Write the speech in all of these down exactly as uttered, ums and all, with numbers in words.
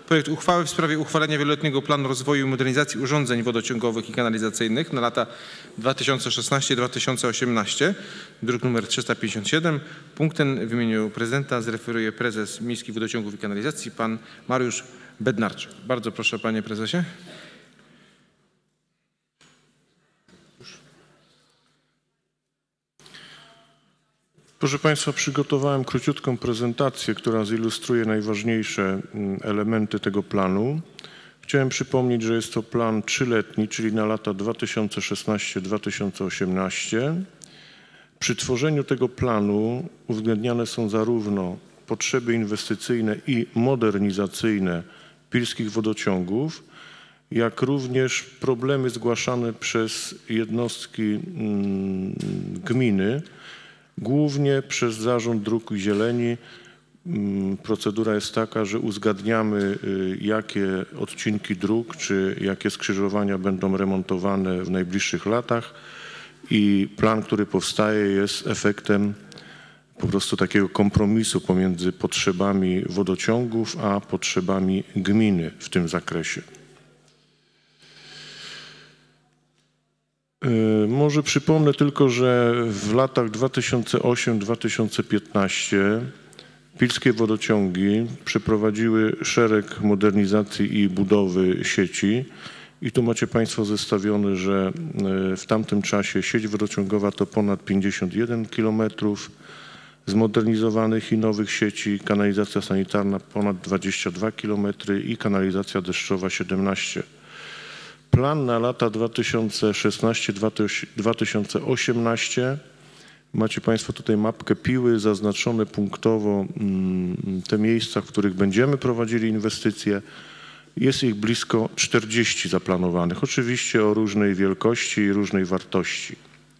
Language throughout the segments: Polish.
Projekt uchwały w sprawie uchwalenia wieloletniego planu rozwoju i modernizacji urządzeń wodociągowych i kanalizacyjnych na lata dwa tysiące szesnaście do dwa tysiące osiemnaście, druk nr trzysta pięćdziesiąt siedem. Punkt ten w imieniu prezydenta zreferuje prezes Miejskich Wodociągów i Kanalizacji, pan Mariusz Bednarczyk. Bardzo proszę, panie prezesie. Proszę państwa, przygotowałem króciutką prezentację, która zilustruje najważniejsze elementy tego planu. Chciałem przypomnieć, że jest to plan trzyletni, czyli na lata dwa tysiące szesnaście do dwa tysiące osiemnaście. Przy tworzeniu tego planu uwzględniane są zarówno potrzeby inwestycyjne i modernizacyjne pilskich wodociągów, jak również problemy zgłaszane przez jednostki gminy, głównie przez Zarząd Dróg i Zieleni. Procedura jest taka, że uzgadniamy, jakie odcinki dróg czy jakie skrzyżowania będą remontowane w najbliższych latach i plan, który powstaje, jest efektem po prostu takiego kompromisu pomiędzy potrzebami wodociągów a potrzebami gminy w tym zakresie. Może przypomnę tylko, że w latach dwa tysiące ósmym do dwa tysiące piętnastego pilskie wodociągi przeprowadziły szereg modernizacji i budowy sieci i tu macie państwo zestawione, że w tamtym czasie sieć wodociągowa to ponad pięćdziesiąt jeden kilometrów zmodernizowanych i nowych sieci, kanalizacja sanitarna ponad dwadzieścia dwa kilometry i kanalizacja deszczowa siedemnaście. Plan na lata dwa tysiące szesnaście do dwa tysiące osiemnaście. Macie państwo tutaj mapkę Piły, zaznaczone punktowo te miejsca, w których będziemy prowadzili inwestycje. Jest ich blisko czterdzieści zaplanowanych, oczywiście o różnej wielkości i różnej wartości.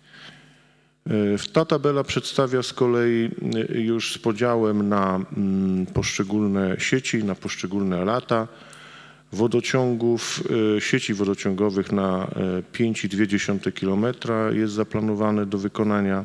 Ta tabela przedstawia z kolei już z podziałem na poszczególne sieci, na poszczególne lata wodociągów, sieci wodociągowych na pięć i dwie dziesiąte kilometra jest zaplanowane do wykonania.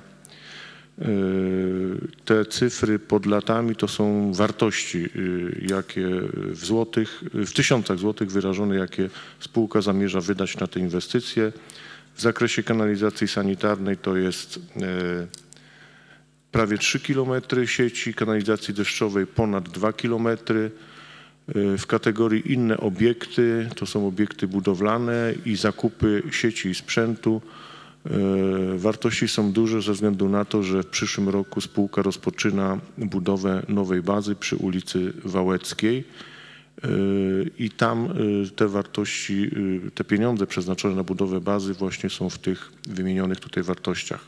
Te cyfry pod latami to są wartości, jakie w złotych, w tysiącach złotych wyrażone, jakie spółka zamierza wydać na te inwestycje. W zakresie kanalizacji sanitarnej to jest prawie trzy kilometry sieci, kanalizacji deszczowej ponad dwa kilometry. W kategorii inne obiekty, to są obiekty budowlane i zakupy sieci i sprzętu. Wartości są duże ze względu na to, że w przyszłym roku spółka rozpoczyna budowę nowej bazy przy ulicy Wałeckiej i tam te wartości, te pieniądze przeznaczone na budowę bazy właśnie są w tych wymienionych tutaj wartościach.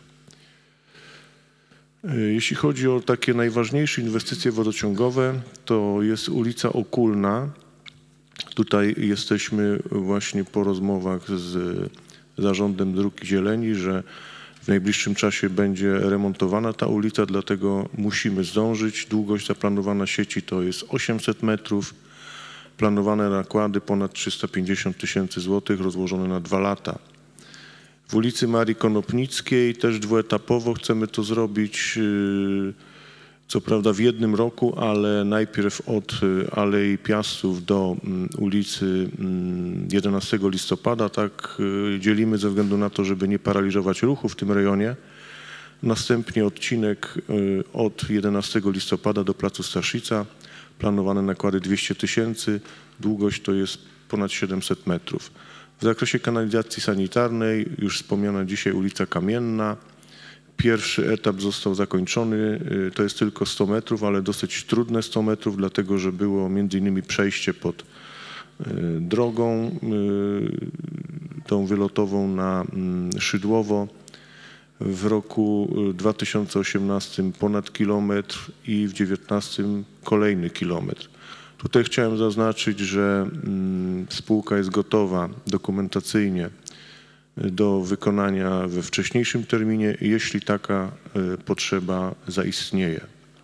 Jeśli chodzi o takie najważniejsze inwestycje wodociągowe, to jest ulica Okulna. Tutaj jesteśmy właśnie po rozmowach z Zarządem Dróg i Zieleni, że w najbliższym czasie będzie remontowana ta ulica, dlatego musimy zdążyć. Długość zaplanowana sieci to jest osiemset metrów. Planowane nakłady ponad trzysta pięćdziesiąt tysięcy złotych rozłożone na dwa lata. W ulicy Marii Konopnickiej też dwuetapowo chcemy to zrobić, co prawda w jednym roku, ale najpierw od Alei Piastów do ulicy jedenastego listopada, tak dzielimy ze względu na to, żeby nie paraliżować ruchu w tym rejonie. Następnie odcinek od jedenastego listopada do placu Staszica, planowane nakłady dwieście tysięcy, długość to jest ponad siedemset metrów. W zakresie kanalizacji sanitarnej już wspomniana dzisiaj ulica Kamienna. Pierwszy etap został zakończony, to jest tylko sto metrów, ale dosyć trudne sto metrów, dlatego że było między innymi przejście pod drogą tą wylotową na Szydłowo. W roku dwa tysiące osiemnastym ponad kilometr i w dziewiętnastym kolejny kilometr. Tutaj chciałem zaznaczyć, że spółka jest gotowa dokumentacyjnie do wykonania we wcześniejszym terminie, jeśli taka potrzeba zaistnieje.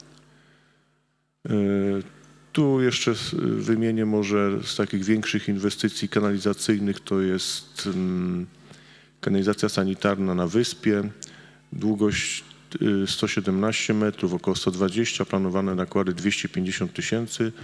Tu jeszcze wymienię może z takich większych inwestycji kanalizacyjnych, to jest kanalizacja sanitarna na Wyspie, długość sto siedemnaście metrów, około sto dwadzieścia, planowane nakłady dwieście pięćdziesiąt tysięcy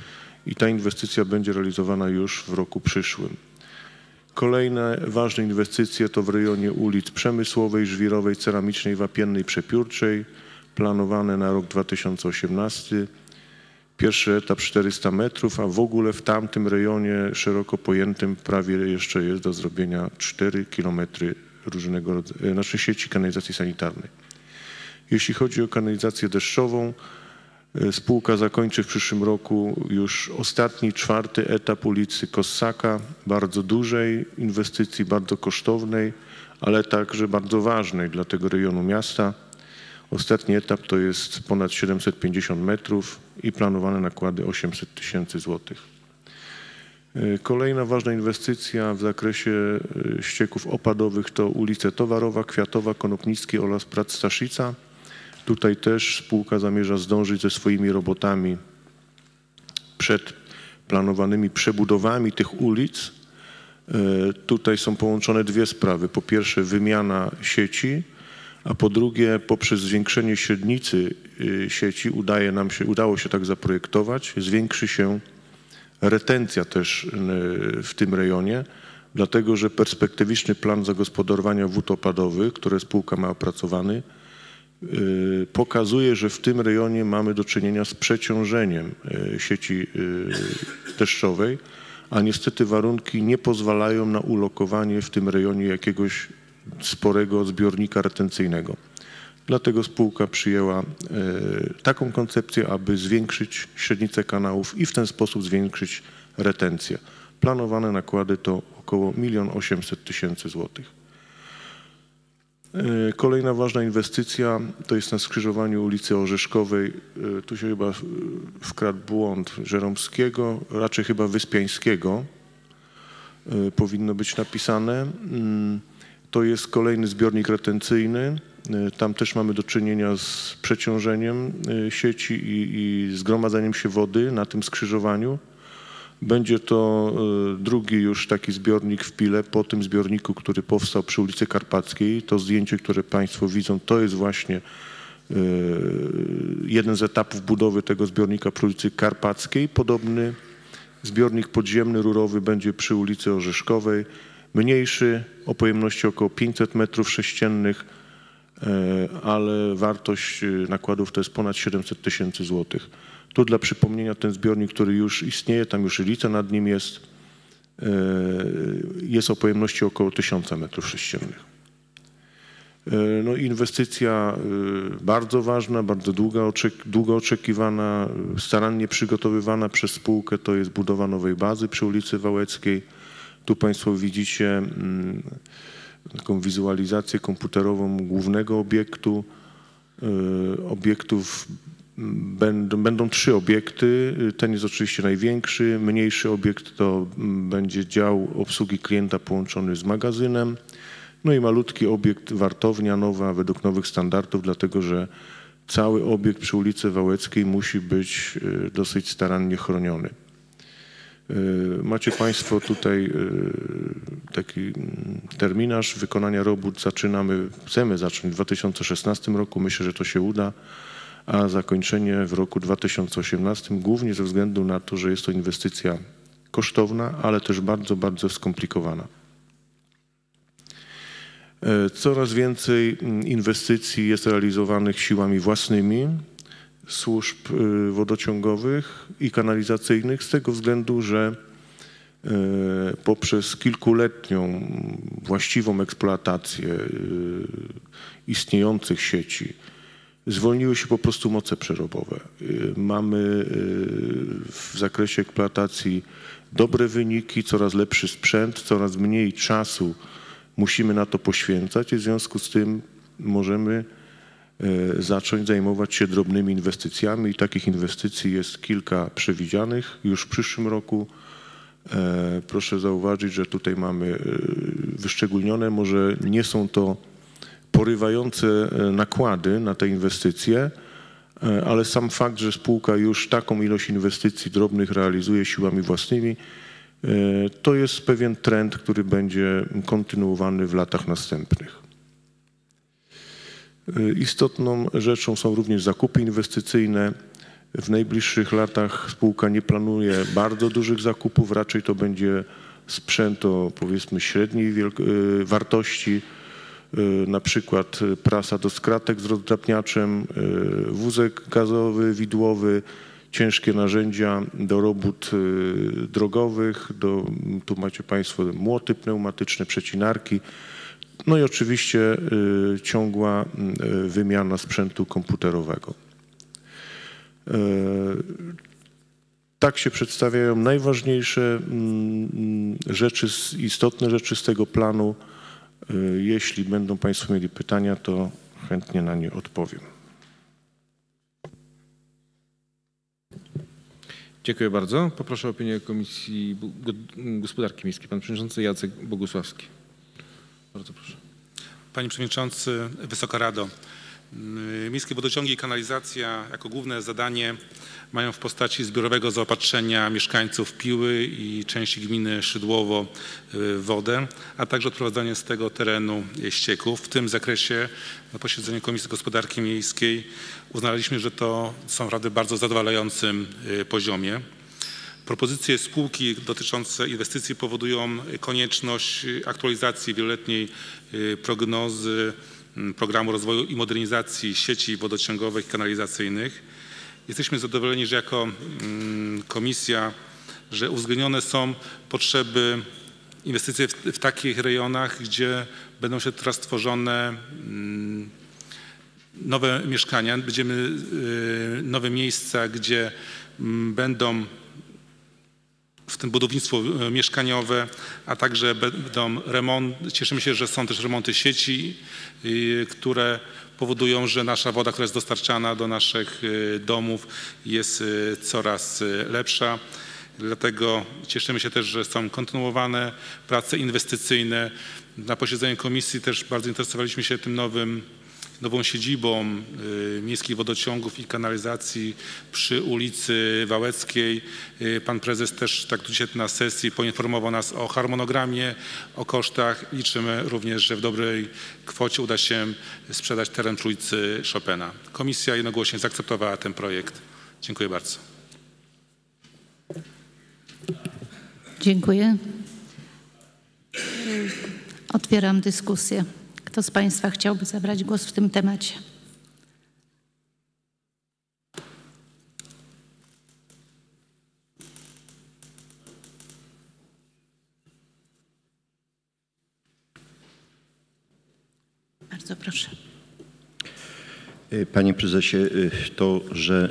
i ta inwestycja będzie realizowana już w roku przyszłym. Kolejne ważne inwestycje to w rejonie ulic Przemysłowej, Żwirowej, Ceramicznej, Wapiennej, Przepiórczej, planowane na rok dwa tysiące osiemnasty. Pierwszy etap czterysta metrów, a w ogóle w tamtym rejonie szeroko pojętym prawie jeszcze jest do zrobienia cztery kilometry różnego rodzaju, znaczy sieci kanalizacji sanitarnej. Jeśli chodzi o kanalizację deszczową, spółka zakończy w przyszłym roku już ostatni, czwarty etap ulicy Kossaka, bardzo dużej inwestycji, bardzo kosztownej, ale także bardzo ważnej dla tego rejonu miasta. Ostatni etap to jest ponad siedemset pięćdziesiąt metrów i planowane nakłady osiemset tysięcy złotych. Kolejna ważna inwestycja w zakresie ścieków opadowych to ulice Towarowa, Kwiatowa, Konopnickiej oraz Prac Staszica. Tutaj też spółka zamierza zdążyć ze swoimi robotami przed planowanymi przebudowami tych ulic. Tutaj są połączone dwie sprawy. Po pierwsze wymiana sieci, a po drugie poprzez zwiększenie średnicy sieci udaje nam się, udało się tak zaprojektować, zwiększy się retencja też w tym rejonie, dlatego że perspektywiczny plan zagospodarowania wód opadowych, który spółka ma opracowany, pokazuje, że w tym rejonie mamy do czynienia z przeciążeniem sieci deszczowej, a niestety warunki nie pozwalają na ulokowanie w tym rejonie jakiegoś sporego zbiornika retencyjnego. Dlatego spółka przyjęła taką koncepcję, aby zwiększyć średnicę kanałów i w ten sposób zwiększyć retencję. Planowane nakłady to około milion osiemset tysięcy złotych. Kolejna ważna inwestycja to jest na skrzyżowaniu ulicy Orzeszkowej. Tu się chyba wkradł błąd Żeromskiego, raczej chyba Wyspiańskiego powinno być napisane. To jest kolejny zbiornik retencyjny. Tam też mamy do czynienia z przeciążeniem sieci i, i zgromadzeniem się wody na tym skrzyżowaniu. Będzie to drugi już taki zbiornik w Pile po tym zbiorniku, który powstał przy ulicy Karpackiej. To zdjęcie, które Państwo widzą, to jest właśnie jeden z etapów budowy tego zbiornika przy ulicy Karpackiej. Podobny zbiornik podziemny, rurowy będzie przy ulicy Orzeszkowej. Mniejszy, o pojemności około pięćset metrów sześciennych, ale wartość nakładów to jest ponad siedemset tysięcy złotych. Tu dla przypomnienia ten zbiornik, który już istnieje, tam już Lice nad nim jest, jest o pojemności około tysiąc metrów sześciennych. No inwestycja bardzo ważna, bardzo długa, długo oczekiwana, starannie przygotowywana przez spółkę, to jest budowa nowej bazy przy ulicy Wałeckiej. Tu Państwo widzicie taką wizualizację komputerową głównego obiektu. Obiektów będą, będą trzy obiekty. Ten jest oczywiście największy. Mniejszy obiekt to będzie dział obsługi klienta połączony z magazynem. No i malutki obiekt wartownia nowa według nowych standardów, dlatego że cały obiekt przy ulicy Wałeckiej musi być dosyć starannie chroniony. Macie Państwo tutaj taki terminarz wykonania robót. Zaczynamy, chcemy zacząć w dwa tysiące szesnastym roku. Myślę, że to się uda, a zakończenie w roku dwa tysiące osiemnastym głównie ze względu na to, że jest to inwestycja kosztowna, ale też bardzo, bardzo skomplikowana. Coraz więcej inwestycji jest realizowanych siłami własnymi służb wodociągowych i kanalizacyjnych z tego względu, że poprzez kilkuletnią właściwą eksploatację istniejących sieci zwolniły się po prostu moce przerobowe. Mamy w zakresie eksploatacji dobre wyniki, coraz lepszy sprzęt, coraz mniej czasu musimy na to poświęcać i w związku z tym możemy zacząć zajmować się drobnymi inwestycjami i takich inwestycji jest kilka przewidzianych już w przyszłym roku. Proszę zauważyć, że tutaj mamy wyszczególnione, może nie są to porywające nakłady na te inwestycje, ale sam fakt, że spółka już taką ilość inwestycji drobnych realizuje siłami własnymi, to jest pewien trend, który będzie kontynuowany w latach następnych. Istotną rzeczą są również zakupy inwestycyjne. W najbliższych latach spółka nie planuje bardzo dużych zakupów, raczej to będzie sprzęt o powiedzmy średniej wartości, na przykład prasa do skratek z rozdrabniaczem, wózek gazowy, widłowy, ciężkie narzędzia do robót drogowych, do, tu macie Państwo młoty pneumatyczne, przecinarki, no i oczywiście ciągła wymiana sprzętu komputerowego. Tak się przedstawiają najważniejsze rzeczy, istotne rzeczy z tego planu. Jeśli będą Państwo mieli pytania, to chętnie na nie odpowiem. Dziękuję bardzo. Poproszę o opinię Komisji Gospodarki Miejskiej. Pan Przewodniczący Jacek Bogusławski. Bardzo proszę. Panie Przewodniczący, Wysoka Rado. Miejskie wodociągi i kanalizacja jako główne zadanie mają w postaci zbiorowego zaopatrzenia mieszkańców Piły i części gminy Szydłowo w wodę, a także odprowadzanie z tego terenu ścieków. W tym zakresie na posiedzeniu Komisji Gospodarki Miejskiej uznaliśmy, że to są naprawdę bardzo zadowalającym poziomie. Propozycje spółki dotyczące inwestycji powodują konieczność aktualizacji wieloletniej prognozy Programu Rozwoju i Modernizacji Sieci Wodociągowych i Kanalizacyjnych. Jesteśmy zadowoleni, że jako komisja, że uwzględnione są potrzeby inwestycji w, w takich rejonach, gdzie będą się teraz tworzone nowe mieszkania, będziemy nowe miejsca, gdzie będą w tym budownictwo mieszkaniowe, a także będą remonty. Cieszymy się, że są też remonty sieci, które powodują, że nasza woda, która jest dostarczana do naszych domów, jest coraz lepsza. Dlatego cieszymy się też, że są kontynuowane prace inwestycyjne. Na posiedzeniu komisji też bardzo interesowaliśmy się tym nowym nową siedzibą Miejskich Wodociągów i Kanalizacji przy ulicy Wałęckiej. Pan prezes też tak dzisiaj na sesji poinformował nas o harmonogramie, o kosztach. Liczymy również, że w dobrej kwocie uda się sprzedać teren przy ulicy Chopina. Komisja jednogłośnie zaakceptowała ten projekt. Dziękuję bardzo. Dziękuję. Otwieram dyskusję. Kto z Państwa chciałby zabrać głos w tym temacie? Bardzo proszę. Panie prezesie, to, że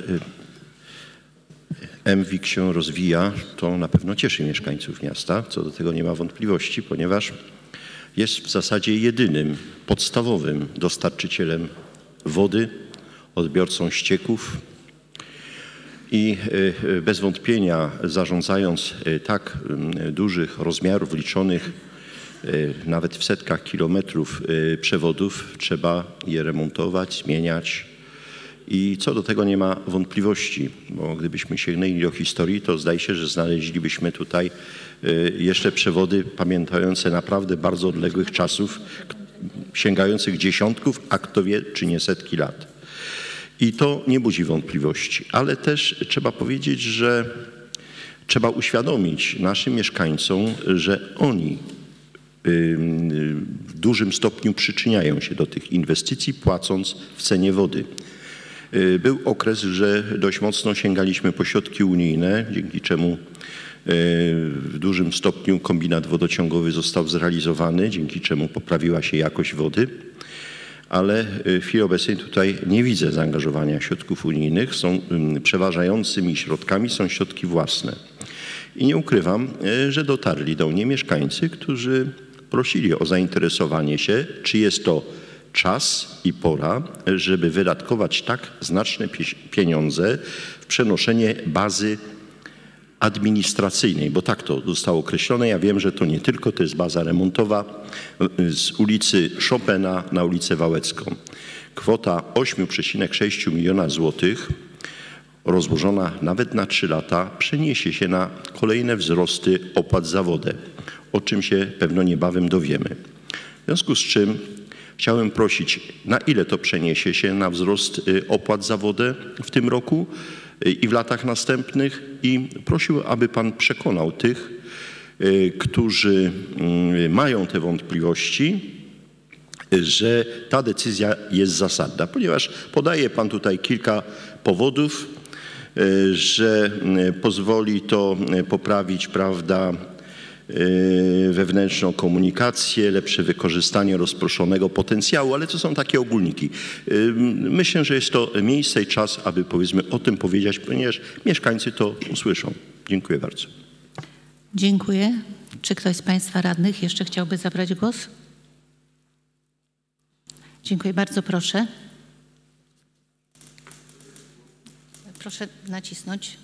M W I K się rozwija, to na pewno cieszy mieszkańców miasta. Co do tego nie ma wątpliwości, ponieważ jest w zasadzie jedynym, podstawowym dostarczycielem wody, odbiorcą ścieków i bez wątpienia zarządzając tak dużych rozmiarów liczonych nawet w setkach kilometrów przewodów, trzeba je remontować, zmieniać i co do tego nie ma wątpliwości, bo gdybyśmy sięgnęli do historii, to zdaje się, że znaleźlibyśmy tutaj jeszcze przewody pamiętające naprawdę bardzo odległych czasów, sięgających dziesiątków, a kto wie, czy nie setki lat. I to nie budzi wątpliwości, ale też trzeba powiedzieć, że trzeba uświadomić naszym mieszkańcom, że oni w dużym stopniu przyczyniają się do tych inwestycji, płacąc w cenie wody. Był okres, że dość mocno sięgaliśmy po środki unijne, dzięki czemu w dużym stopniu kombinat wodociągowy został zrealizowany, dzięki czemu poprawiła się jakość wody, ale w chwili obecnej tutaj nie widzę zaangażowania środków unijnych. Są przeważającymi środkami są środki własne. I nie ukrywam, że dotarli do mnie mieszkańcy, którzy prosili o zainteresowanie się, czy jest to czas i pora, żeby wydatkować tak znaczne pieniądze w przenoszenie bazy administracyjnej, bo tak to zostało określone. Ja wiem, że to nie tylko to jest baza remontowa z ulicy Chopina na ulicę Wałęcką. Kwota osiem przecinek sześć miliona złotych rozłożona nawet na trzy lata przeniesie się na kolejne wzrosty opłat za wodę, o czym się pewno niebawem dowiemy. W związku z czym chciałem prosić, na ile to przeniesie się na wzrost opłat za wodę w tym roku, i w latach następnych i prosił, aby pan przekonał tych, którzy mają te wątpliwości, że ta decyzja jest zasadna, ponieważ podaje pan tutaj kilka powodów, że pozwoli to poprawić, prawda, wewnętrzną komunikację, lepsze wykorzystanie rozproszonego potencjału, ale to są takie ogólniki. Myślę, że jest to miejsce i czas, aby powiedzmy o tym powiedzieć, ponieważ mieszkańcy to usłyszą. Dziękuję bardzo. Dziękuję. Czy ktoś z państwa radnych jeszcze chciałby zabrać głos? Dziękuję bardzo. Proszę. Proszę nacisnąć.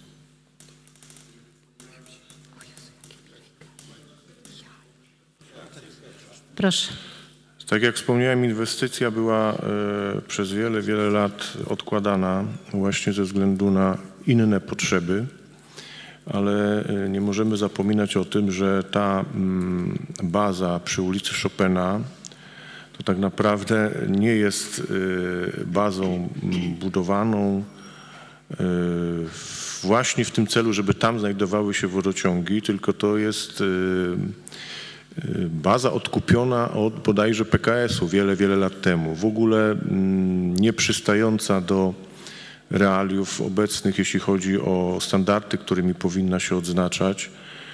Proszę. Tak jak wspomniałem, inwestycja była e, przez wiele, wiele lat odkładana właśnie ze względu na inne potrzeby, ale e, nie możemy zapominać o tym, że ta m, baza przy ulicy Chopina to tak naprawdę nie jest e, bazą m, budowaną e, właśnie w tym celu, żeby tam znajdowały się wodociągi, tylko to jest e, baza odkupiona od bodajże P K S u wiele, wiele lat temu. W ogóle nie przystająca do realiów obecnych, jeśli chodzi o standardy, którymi powinna się odznaczać.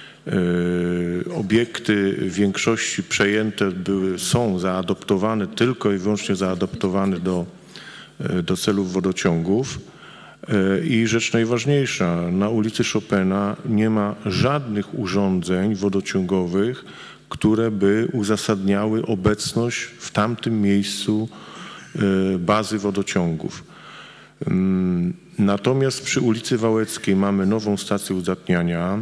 Obiekty w większości przejęte były, są zaadoptowane, tylko i wyłącznie zaadoptowane do, do celów wodociągów. I rzecz najważniejsza, na ulicy Chopina nie ma żadnych urządzeń wodociągowych, które by uzasadniały obecność w tamtym miejscu bazy wodociągów. Natomiast przy ulicy Wałęckiej mamy nową stację uzdatniania,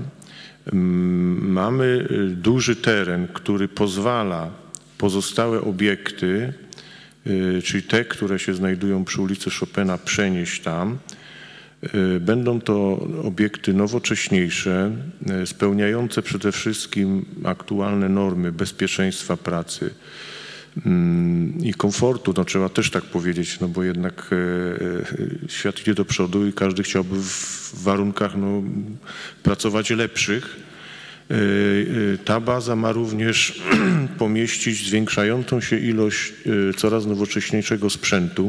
mamy duży teren, który pozwala pozostałe obiekty, czyli te, które się znajdują przy ulicy Chopina, przenieść tam. Będą to obiekty nowocześniejsze, spełniające przede wszystkim aktualne normy bezpieczeństwa pracy i komfortu, no trzeba też tak powiedzieć, no bo jednak świat idzie do przodu i każdy chciałby w warunkach no, pracować lepszych. Ta baza ma również pomieścić zwiększającą się ilość coraz nowocześniejszego sprzętu,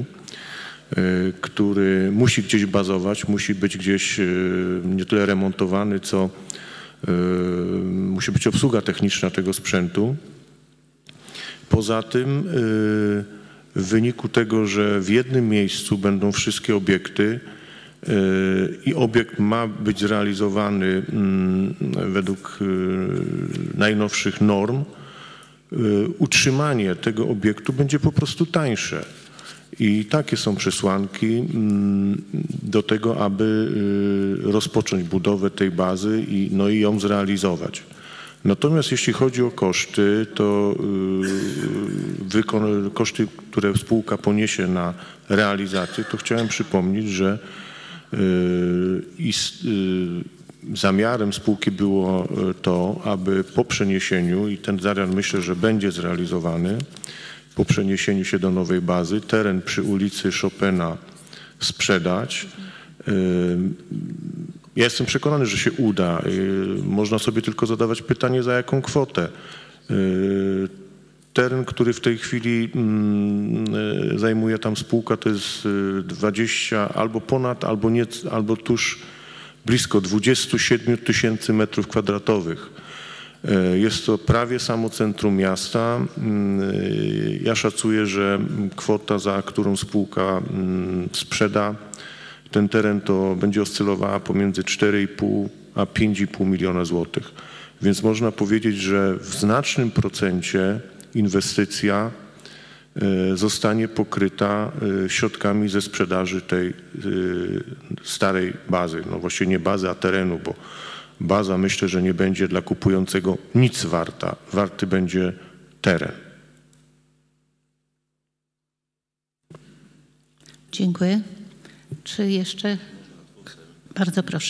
który musi gdzieś bazować, musi być gdzieś nie tyle remontowany, co musi być obsługa techniczna tego sprzętu. Poza tym w wyniku tego, że w jednym miejscu będą wszystkie obiekty i obiekt ma być zrealizowany według najnowszych norm, utrzymanie tego obiektu będzie po prostu tańsze. I takie są przesłanki do tego, aby rozpocząć budowę tej bazy i, no i ją zrealizować. Natomiast jeśli chodzi o koszty, to koszty, które spółka poniesie na realizację, to chciałem przypomnieć, że zamiarem spółki było to, aby po przeniesieniu, i ten zamiar myślę, że będzie zrealizowany, po przeniesieniu się do nowej bazy, teren przy ulicy Chopina sprzedać. Ja jestem przekonany, że się uda. Można sobie tylko zadawać pytanie, za jaką kwotę. Teren, który w tej chwili zajmuje tam spółka, to jest dwadzieścia albo ponad, albo, nie, albo tuż blisko dwadzieścia siedem tysięcy metrów kwadratowych. Jest to prawie samo centrum miasta. Ja szacuję, że kwota, za którą spółka sprzeda ten teren, to będzie oscylowała pomiędzy cztery i pół a pięć i pół miliona złotych. Więc można powiedzieć, że w znacznym procencie inwestycja zostanie pokryta środkami ze sprzedaży tej starej bazy. No właściwie nie bazy, a terenu, bo baza myślę, że nie będzie dla kupującego nic warta. Warty będzie teren. Dziękuję. Czy jeszcze? Bardzo proszę.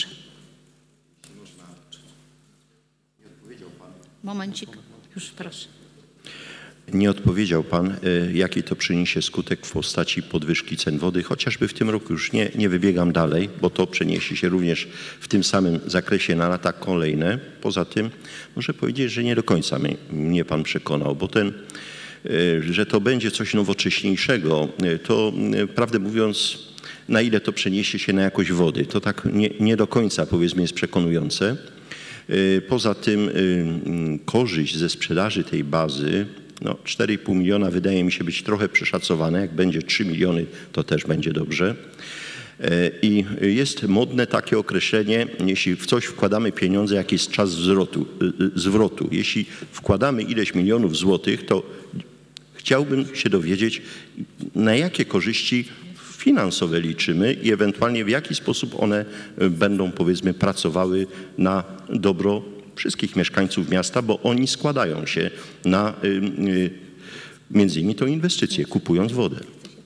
Momencik, już proszę. Nie odpowiedział Pan, jaki to przyniesie skutek w postaci podwyżki cen wody, chociażby w tym roku. Już nie, nie wybiegam dalej, bo to przeniesie się również w tym samym zakresie na lata kolejne. Poza tym muszę powiedzieć, że nie do końca mnie, mnie Pan przekonał, bo ten, że to będzie coś nowocześniejszego, to prawdę mówiąc, na ile to przeniesie się na jakość wody, to tak nie, nie do końca, powiedzmy, jest przekonujące. Poza tym korzyść ze sprzedaży tej bazy, no cztery i pół miliona wydaje mi się być trochę przeszacowane. Jak będzie trzy miliony, to też będzie dobrze. I jest modne takie określenie, jeśli w coś wkładamy pieniądze, jaki jest czas zwrotu, zwrotu. Jeśli wkładamy ileś milionów złotych, to chciałbym się dowiedzieć, na jakie korzyści finansowe liczymy i ewentualnie w jaki sposób one będą, powiedzmy, pracowały na dobro wszystkich mieszkańców miasta, bo oni składają się na między innymi tą inwestycję, kupując wodę.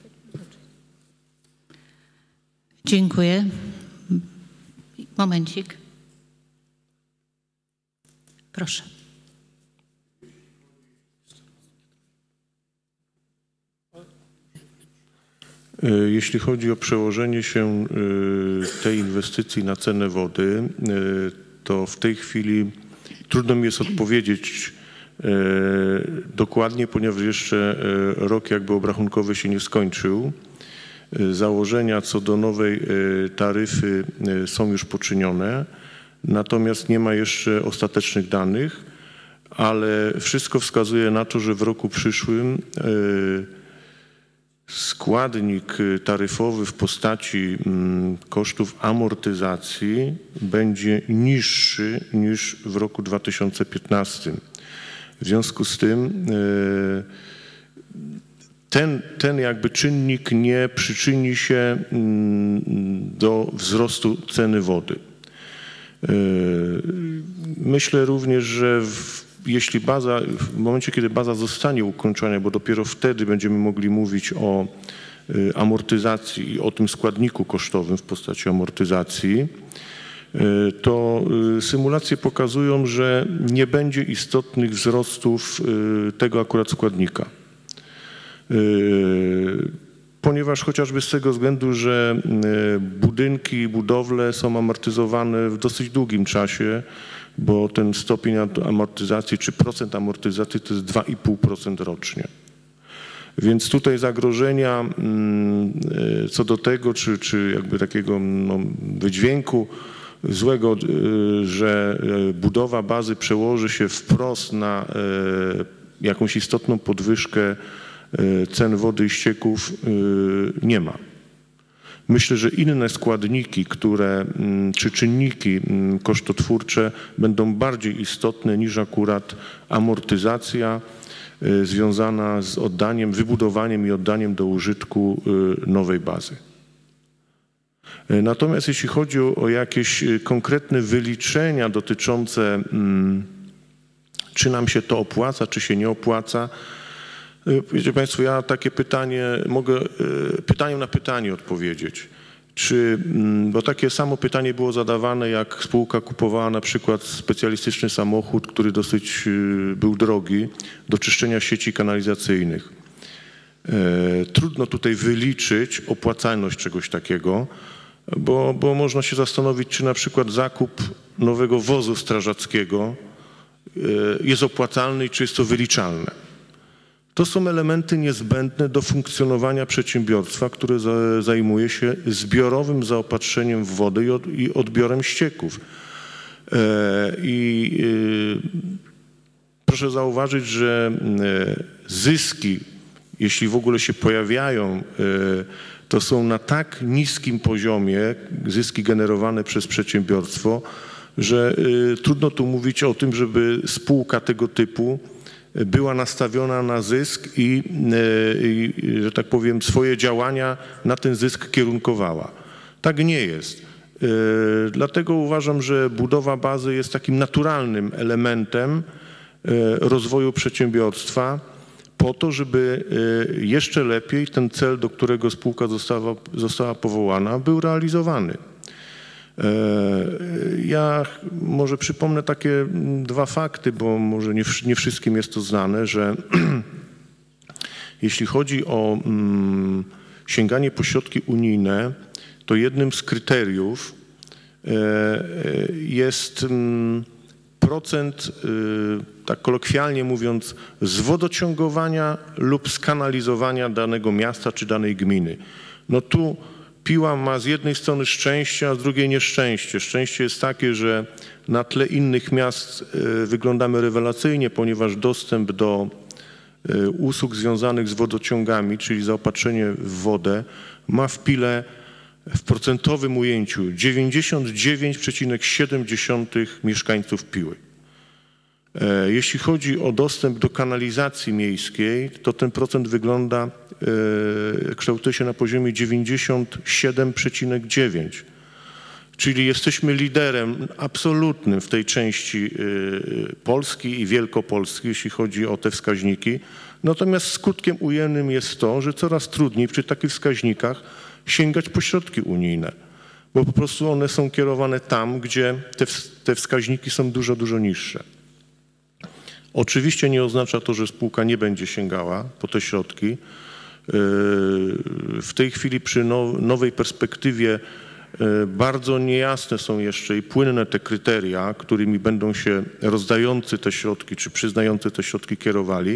Dziękuję. Momencik. Proszę. Jeśli chodzi o przełożenie się tej inwestycji na cenę wody, to w tej chwili trudno mi jest odpowiedzieć dokładnie, ponieważ jeszcze rok jakby obrachunkowy się nie skończył. Założenia co do nowej taryfy są już poczynione, natomiast nie ma jeszcze ostatecznych danych, ale wszystko wskazuje na to, że w roku przyszłym składnik taryfowy w postaci kosztów amortyzacji będzie niższy niż w roku dwa tysiące piętnastym. W związku z tym ten, ten jakby czynnik nie przyczyni się do wzrostu ceny wody. Myślę również, że w Jeśli baza, w momencie, kiedy baza zostanie ukończona, bo dopiero wtedy będziemy mogli mówić o amortyzacji i o tym składniku kosztowym w postaci amortyzacji, to symulacje pokazują, że nie będzie istotnych wzrostów tego akurat składnika. Ponieważ chociażby z tego względu, że budynki i budowle są amortyzowane w dosyć długim czasie, bo ten stopień amortyzacji czy procent amortyzacji to jest dwa i pół procent rocznie. Więc tutaj zagrożenia co do tego, czy, czy jakby takiego no, wydźwięku złego, że budowa bazy przełoży się wprost na jakąś istotną podwyżkę cen wody i ścieków, nie ma. Myślę, że inne składniki, które, czy czynniki kosztotwórcze będą bardziej istotne niż akurat amortyzacja związana z oddaniem, wybudowaniem i oddaniem do użytku nowej bazy. Natomiast jeśli chodzi o, o jakieś konkretne wyliczenia dotyczące, czy nam się to opłaca, czy się nie opłaca, wiecie Państwo, ja takie pytanie mogę pytaniem na pytanie odpowiedzieć. Czy, bo takie samo pytanie było zadawane, jak spółka kupowała na przykład specjalistyczny samochód, który dosyć był drogi, do czyszczenia sieci kanalizacyjnych. Trudno tutaj wyliczyć opłacalność czegoś takiego, bo, bo można się zastanowić, czy na przykład zakup nowego wozu strażackiego jest opłacalny i czy jest to wyliczalne. To są elementy niezbędne do funkcjonowania przedsiębiorstwa, które zajmuje się zbiorowym zaopatrzeniem w wodę i odbiorem ścieków. I proszę zauważyć, że zyski, jeśli w ogóle się pojawiają, to są na tak niskim poziomie, zyski generowane przez przedsiębiorstwo, że trudno tu mówić o tym, żeby spółka tego typu była nastawiona na zysk i, i, że tak powiem, swoje działania na ten zysk kierunkowała. Tak nie jest. Dlatego uważam, że budowa bazy jest takim naturalnym elementem rozwoju przedsiębiorstwa po to, żeby jeszcze lepiej ten cel, do którego spółka została, została powołana, był realizowany. Ja może przypomnę takie dwa fakty, bo może nie, nie wszystkim jest to znane, że Jeśli chodzi o mm, sięganie po środki unijne, to jednym z kryteriów jest procent, tak kolokwialnie mówiąc, zwodociągowania lub skanalizowania danego miasta czy danej gminy. No tu Piła ma z jednej strony szczęście, a z drugiej nieszczęście. Szczęście jest takie, że na tle innych miast wyglądamy rewelacyjnie, ponieważ dostęp do usług związanych z wodociągami, czyli zaopatrzenie w wodę, ma w Pile w procentowym ujęciu dziewięćdziesiąt dziewięć przecinek siedem mieszkańców Piły. Jeśli chodzi o dostęp do kanalizacji miejskiej, to ten procent wygląda, kształtuje się na poziomie dziewięćdziesiąt siedem przecinek dziewięć. Czyli jesteśmy liderem absolutnym w tej części Polski i Wielkopolski, jeśli chodzi o te wskaźniki. Natomiast skutkiem ujemnym jest to, że coraz trudniej przy takich wskaźnikach sięgać po środki unijne, bo po prostu one są kierowane tam, gdzie te, te wskaźniki są dużo, dużo niższe. Oczywiście nie oznacza to, że spółka nie będzie sięgała po te środki. W tej chwili przy nowej perspektywie bardzo niejasne są jeszcze i płynne te kryteria, którymi będą się rozdający te środki czy przyznający te środki kierowali.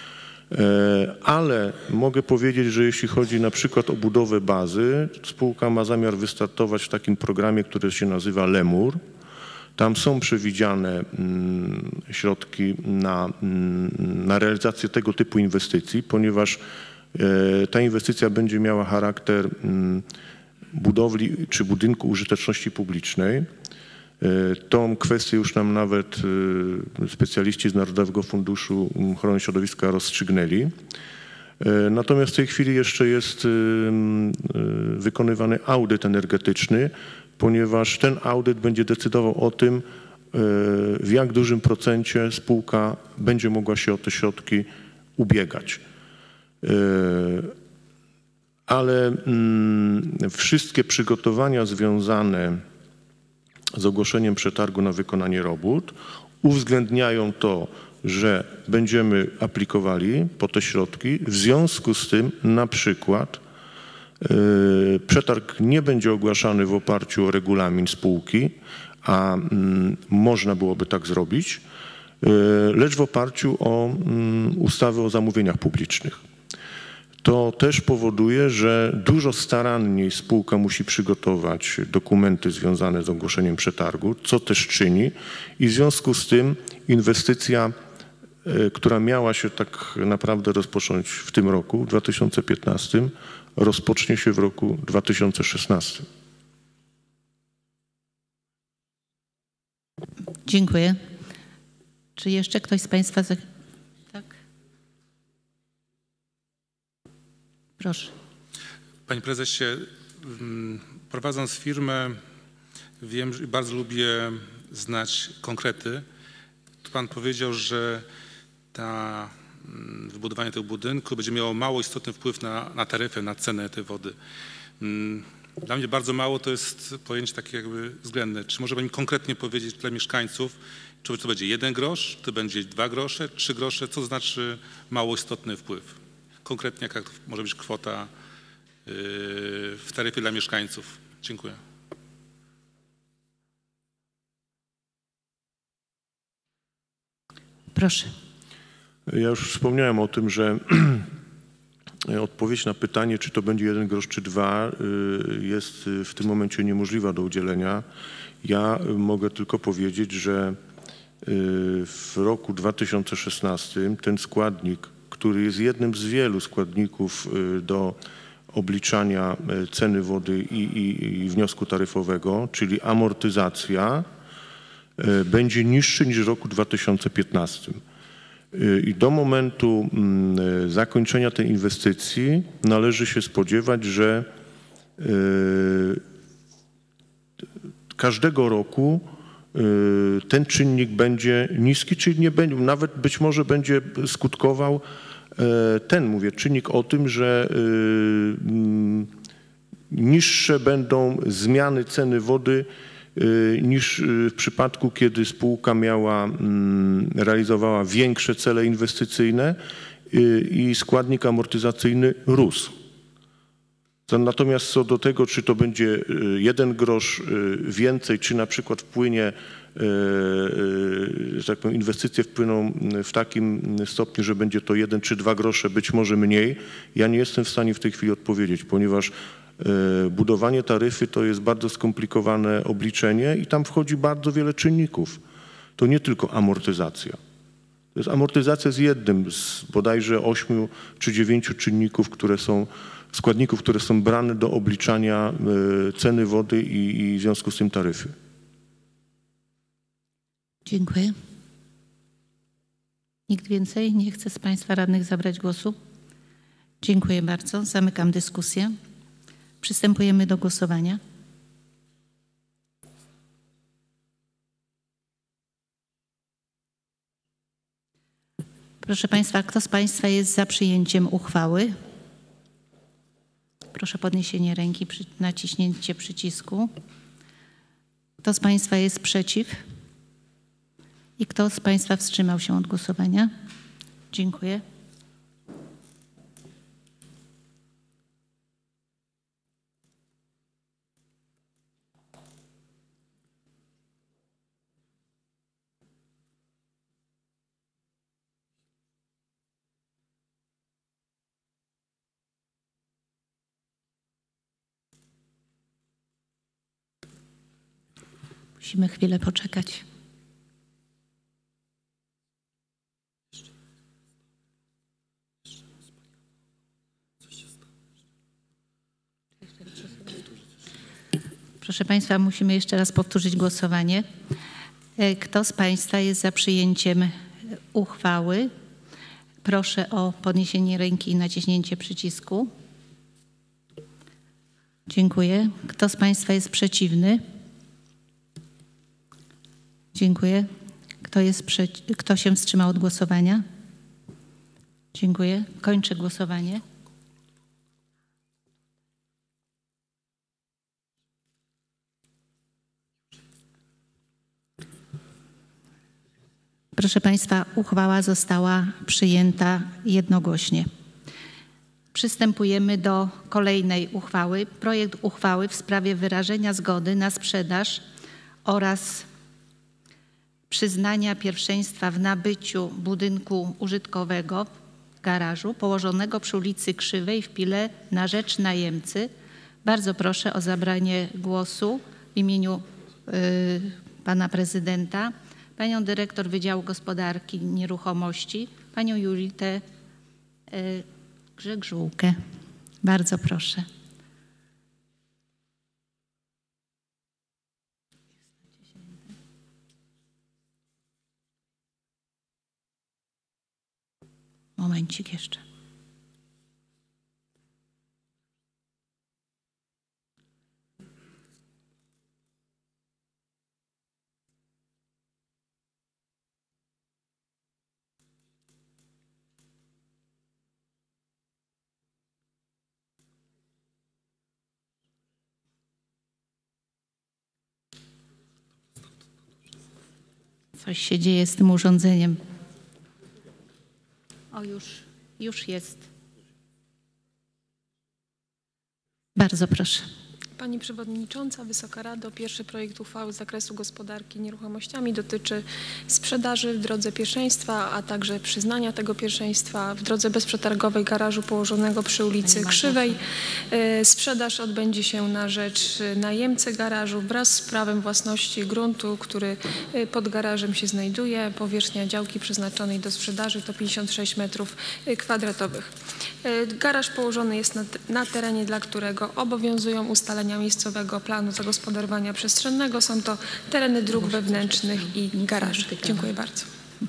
Ale mogę powiedzieć, że jeśli chodzi na przykład o budowę bazy, spółka ma zamiar wystartować w takim programie, który się nazywa Lemur. Tam są przewidziane środki na, na realizację tego typu inwestycji, ponieważ ta inwestycja będzie miała charakter budowli czy budynku użyteczności publicznej. Tą kwestię już nam nawet specjaliści z Narodowego Funduszu Ochrony Środowiska rozstrzygnęli. Natomiast w tej chwili jeszcze jest wykonywany audyt energetyczny, ponieważ ten audyt będzie decydował o tym, w jak dużym procencie spółka będzie mogła się o te środki ubiegać. Ale wszystkie przygotowania związane z ogłoszeniem przetargu na wykonanie robót uwzględniają to, że będziemy aplikowali po te środki. W związku z tym na przykład yy, przetarg nie będzie ogłaszany w oparciu o regulamin spółki, a yy, można byłoby tak zrobić, yy, lecz w oparciu o yy, ustawę o zamówieniach publicznych. To też powoduje, że dużo staranniej spółka musi przygotować dokumenty związane z ogłoszeniem przetargu, co też czyni i w związku z tym inwestycja, która miała się tak naprawdę rozpocząć w tym roku, w dwa tysiące piętnastym, rozpocznie się w roku dwa tysiące szesnastym. Dziękuję. Czy jeszcze ktoś z Państwa... Tak? Proszę. Panie prezesie, prowadząc firmę, wiem, że bardzo lubię znać konkrety. Pan powiedział, że ta, wybudowanie tego budynku będzie miało mało istotny wpływ na, na taryfę, na cenę tej wody. Dla mnie bardzo mało to jest pojęcie takie jakby względne. Czy może Pani konkretnie powiedzieć dla mieszkańców, czy to będzie jeden grosz, czy to będzie dwa grosze, trzy grosze, co to znaczy mało istotny wpływ? Konkretnie jaka może być kwota w taryfie dla mieszkańców? Dziękuję. Proszę. Ja już wspomniałem o tym, że odpowiedź na pytanie, czy to będzie jeden grosz, czy dwa, jest w tym momencie niemożliwa do udzielenia. Ja mogę tylko powiedzieć, że w roku dwa tysiące szesnastym ten składnik, który jest jednym z wielu składników do obliczania ceny wody i, i, i wniosku taryfowego, czyli amortyzacja, będzie niższy niż w roku dwa tysiące piętnastym. I do momentu zakończenia tej inwestycji należy się spodziewać, że każdego roku ten czynnik będzie niski, czyli nie będzie, nawet być może będzie skutkował ten, mówię, czynnik o tym, że niższe będą zmiany ceny wody niż w przypadku, kiedy spółka miała, realizowała większe cele inwestycyjne i składnik amortyzacyjny rósł. Natomiast co do tego, czy to będzie jeden grosz więcej, czy na przykład wpłynie, że tak powiem, inwestycje wpłyną w takim stopniu, że będzie to jeden czy dwa grosze, być może mniej, ja nie jestem w stanie w tej chwili odpowiedzieć, ponieważ budowanie taryfy to jest bardzo skomplikowane obliczenie i tam wchodzi bardzo wiele czynników. To nie tylko amortyzacja. To jest amortyzacja z jednym z bodajże ośmiu czy dziewięciu czynników, które są, składników, które są brane do obliczania ceny wody i, i w związku z tym taryfy. Dziękuję. Nikt więcej nie chce z Państwa radnych zabrać głosu? Dziękuję bardzo. Zamykam dyskusję. Przystępujemy do głosowania. Proszę Państwa, kto z Państwa jest za przyjęciem uchwały? Proszę o podniesienie ręki, naciśnięcie przycisku. Kto z Państwa jest przeciw? I kto z Państwa wstrzymał się od głosowania? Dziękuję. Musimy chwilę poczekać. Proszę Państwa, musimy jeszcze raz powtórzyć głosowanie. Kto z Państwa jest za przyjęciem uchwały? Proszę o podniesienie ręki i naciśnięcie przycisku. Dziękuję. Kto z Państwa jest przeciwny? Dziękuję. Kto, jest przeci- Kto się wstrzymał od głosowania? Dziękuję. Kończę głosowanie. Proszę Państwa, uchwała została przyjęta jednogłośnie. Przystępujemy do kolejnej uchwały. Projekt uchwały w sprawie wyrażenia zgody na sprzedaż oraz przyznania pierwszeństwa w nabyciu budynku użytkowego garażu położonego przy ulicy Krzywej w Pile na rzecz najemcy. Bardzo proszę o zabranie głosu w imieniu y, pana prezydenta, panią dyrektor Wydziału Gospodarki Nieruchomości, panią Julitę y, Grzegżółkę. Bardzo proszę. Momencik jeszcze. Coś się dzieje z tym urządzeniem. O, już, już jest. Bardzo proszę. Pani Przewodnicząca, Wysoka Rado, pierwszy projekt uchwały z zakresu gospodarki nieruchomościami dotyczy sprzedaży w drodze pierwszeństwa, a także przyznania tego pierwszeństwa w drodze bezprzetargowej garażu położonego przy ulicy Krzywej. Sprzedaż odbędzie się na rzecz najemcy garażu wraz z prawem własności gruntu, który pod garażem się znajduje. Powierzchnia działki przeznaczonej do sprzedaży to pięćdziesiąt sześć metrów kwadratowych. Garaż położony jest na, na terenie, dla którego obowiązują ustalenia miejscowego planu zagospodarowania przestrzennego. Są to tereny dróg wewnętrznych i garaży. Dziękuję bardzo.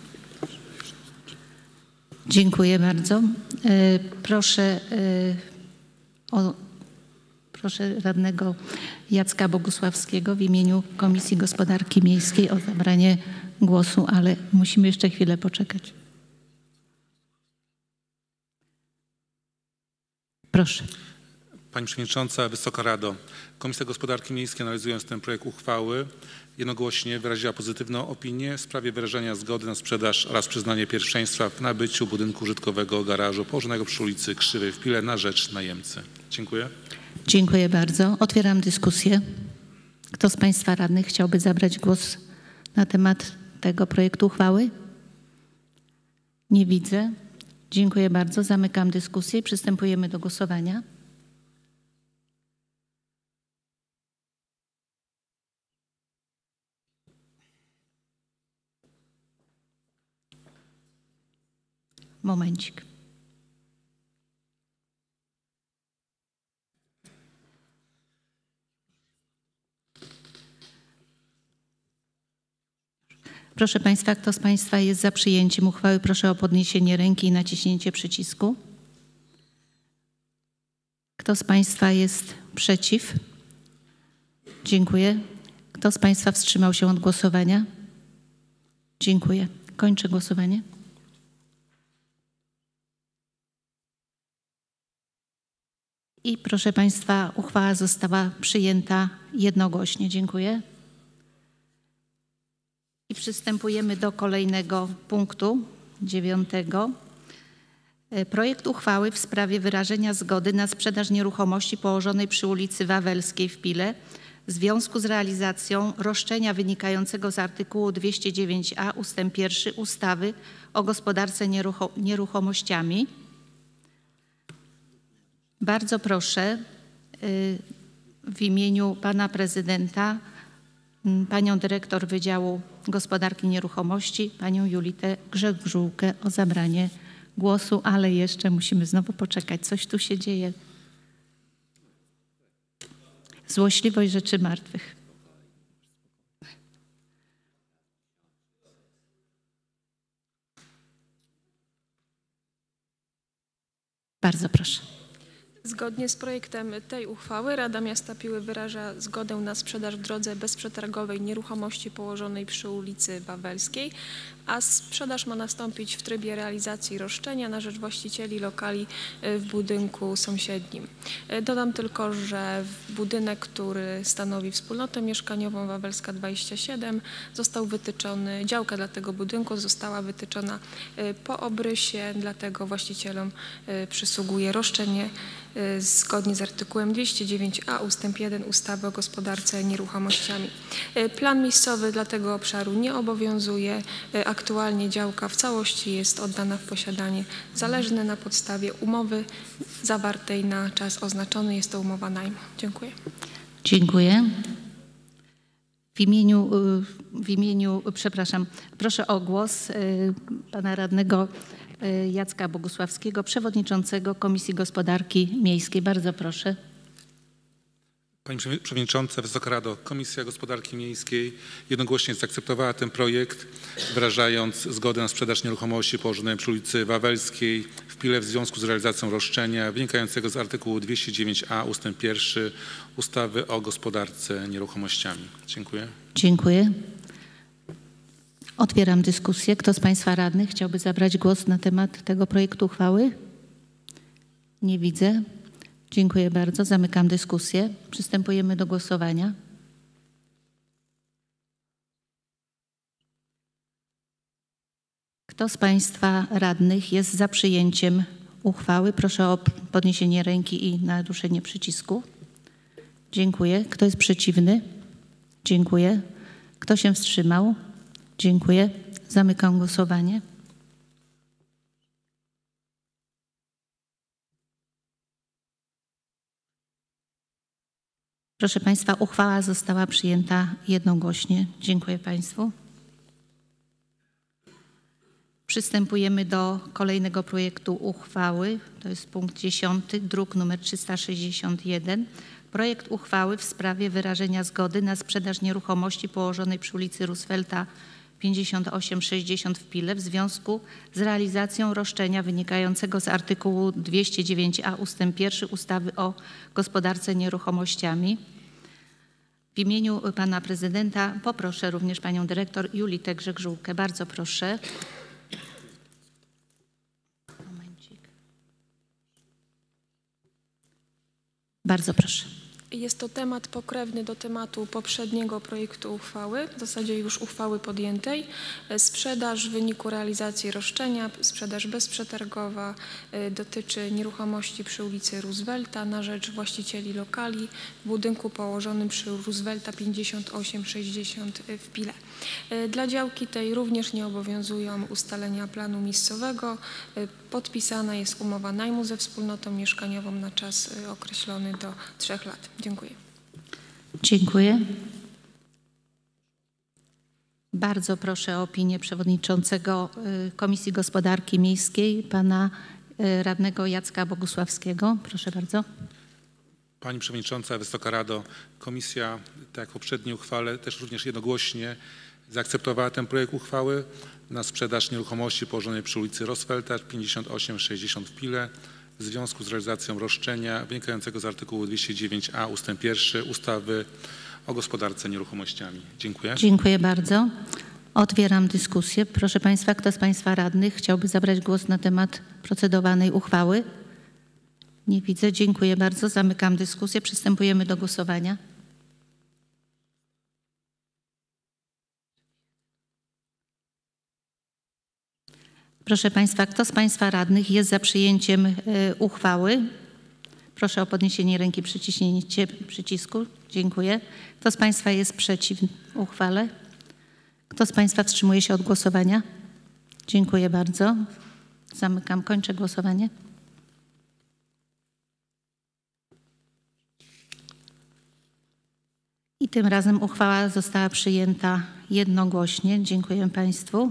Dziękuję bardzo. Proszę o, proszę radnego Jacka Bogusławskiego w imieniu Komisji Gospodarki Miejskiej o zabranie głosu, ale musimy jeszcze chwilę poczekać. Proszę. Pani Przewodnicząca, Wysoka Rado, Komisja Gospodarki Miejskiej, analizując ten projekt uchwały, jednogłośnie wyraziła pozytywną opinię w sprawie wyrażenia zgody na sprzedaż oraz przyznanie pierwszeństwa w nabyciu budynku użytkowego garażu położonego przy ulicy Krzywej w Pile na rzecz najemcy. Dziękuję. Dziękuję bardzo. Otwieram dyskusję. Kto z Państwa radnych chciałby zabrać głos na temat tego projektu uchwały? Nie widzę. Dziękuję bardzo. Zamykam dyskusję i przystępujemy do głosowania. Momencik. Proszę Państwa, kto z Państwa jest za przyjęciem uchwały, proszę o podniesienie ręki i naciśnięcie przycisku. Kto z Państwa jest przeciw? Dziękuję. Kto z Państwa wstrzymał się od głosowania? Dziękuję. Kończę głosowanie. I proszę Państwa, uchwała została przyjęta jednogłośnie. Dziękuję. I przystępujemy do kolejnego punktu, dziewiątego. Projekt uchwały w sprawie wyrażenia zgody na sprzedaż nieruchomości położonej przy ulicy Wawelskiej w Pile w związku z realizacją roszczenia wynikającego z artykułu dwieście dziewięć a ustęp pierwszy ustawy o gospodarce nierucho nieruchomościami. Bardzo proszę w imieniu Pana Prezydenta Panią Dyrektor Wydziału Gospodarki Nieruchomości, Panią Julitę Grzegółkę o zabranie głosu, ale jeszcze musimy znowu poczekać. Coś tu się dzieje. Złośliwość rzeczy martwych. Bardzo proszę. Zgodnie z projektem tej uchwały Rada Miasta Piły wyraża zgodę na sprzedaż w drodze bezprzetargowej nieruchomości położonej przy ulicy Wawelskiej, a sprzedaż ma nastąpić w trybie realizacji roszczenia na rzecz właścicieli lokali w budynku sąsiednim. Dodam tylko, że budynek, który stanowi wspólnotę mieszkaniową Wawelska dwadzieścia siedem, został wytyczony, działka dla tego budynku została wytyczona po obrysie, dlatego właścicielom przysługuje roszczenie zgodnie z artykułem dwieście dziewięć a ustęp jeden ustawy o gospodarce nieruchomościami. Plan miejscowy dla tego obszaru nie obowiązuje. Aktualnie działka w całości jest oddana w posiadanie zależne na podstawie umowy zawartej na czas oznaczony. Jest to umowa najmu. Dziękuję. Dziękuję. W imieniu, w imieniu, przepraszam, proszę o głos Pana Radnego Jacka Bogusławskiego, Przewodniczącego Komisji Gospodarki Miejskiej. Bardzo proszę. Pani Przewodnicząca, Wysoka Rado, Komisja Gospodarki Miejskiej jednogłośnie zaakceptowała ten projekt, wyrażając zgodę na sprzedaż nieruchomości położonej przy ulicy Wawelskiej w Pile w związku z realizacją roszczenia wynikającego z artykułu dwieście dziewięć a ustęp pierwszy ustawy o gospodarce nieruchomościami. Dziękuję. Dziękuję. Otwieram dyskusję. Kto z Państwa radnych chciałby zabrać głos na temat tego projektu uchwały? Nie widzę. Dziękuję bardzo. Zamykam dyskusję. Przystępujemy do głosowania. Kto z Państwa radnych jest za przyjęciem uchwały? Proszę o podniesienie ręki i naruszenie przycisku. Dziękuję. Kto jest przeciwny? Dziękuję. Kto się wstrzymał? Dziękuję. Zamykam głosowanie. Proszę Państwa, uchwała została przyjęta jednogłośnie. Dziękuję Państwu. Przystępujemy do kolejnego projektu uchwały. To jest punkt dziesiąty, druk nr trzysta sześćdziesiąt jeden. Projekt uchwały w sprawie wyrażenia zgody na sprzedaż nieruchomości położonej przy ulicy Roosevelta pięćdziesiąt osiem sześćdziesiąt w Pile w związku z realizacją roszczenia wynikającego z artykułu dwieście dziewięć a ustęp pierwszy ustawy o gospodarce nieruchomościami. W imieniu Pana Prezydenta poproszę również Panią Dyrektor Julitę Grzegółkę. Bardzo proszę. Bardzo proszę. Jest to temat pokrewny do tematu poprzedniego projektu uchwały, w zasadzie już uchwały podjętej. Sprzedaż w wyniku realizacji roszczenia, sprzedaż bezprzetargowa y, dotyczy nieruchomości przy ulicy Roosevelta na rzecz właścicieli lokali w budynku położonym przy Roosevelta pięćdziesiąt osiem sześćdziesiąt w Pile. Y, Dla działki tej również nie obowiązują ustalenia planu miejscowego. Y, Podpisana jest umowa najmu ze wspólnotą mieszkaniową na czas y, określony do trzech lat. Dziękuję. Dziękuję. Bardzo proszę o opinię przewodniczącego y, Komisji Gospodarki Miejskiej, pana y, radnego Jacka Bogusławskiego. Proszę bardzo. Pani Przewodnicząca, Wysoka Rado, Komisja, tak jak w poprzedniej uchwale, też również jednogłośnie zaakceptowała ten projekt uchwały na sprzedaż nieruchomości położonej przy ulicy Roosevelta pięćdziesiąt osiem sześćdziesiąt w Pile w związku z realizacją roszczenia wynikającego z artykułu dwieście dziewięć a ustęp pierwszy ustawy o gospodarce nieruchomościami. Dziękuję. Dziękuję bardzo. Otwieram dyskusję. Proszę Państwa, kto z Państwa radnych chciałby zabrać głos na temat procedowanej uchwały? Nie widzę. Dziękuję bardzo. Zamykam dyskusję. Przystępujemy do głosowania. Proszę Państwa, kto z Państwa radnych jest za przyjęciem y, uchwały? Proszę o podniesienie ręki, przyciśnięcie przycisku. Dziękuję. Kto z Państwa jest przeciw uchwale? Kto z Państwa wstrzymuje się od głosowania? Dziękuję bardzo. Zamykam, kończę głosowanie. I tym razem uchwała została przyjęta jednogłośnie. Dziękuję Państwu.